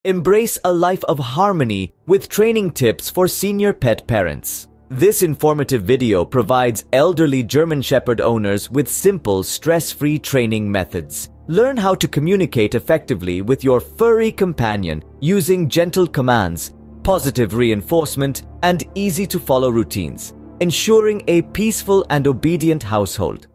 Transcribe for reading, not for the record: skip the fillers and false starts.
Embrace a life of harmony with training tips for senior pet parents. This informative video provides elderly German Shepherd owners with simple, stress-free training methods. Learn how to communicate effectively with your furry companion using gentle commands, positive reinforcement, and easy-to-follow routines, ensuring a peaceful and obedient household.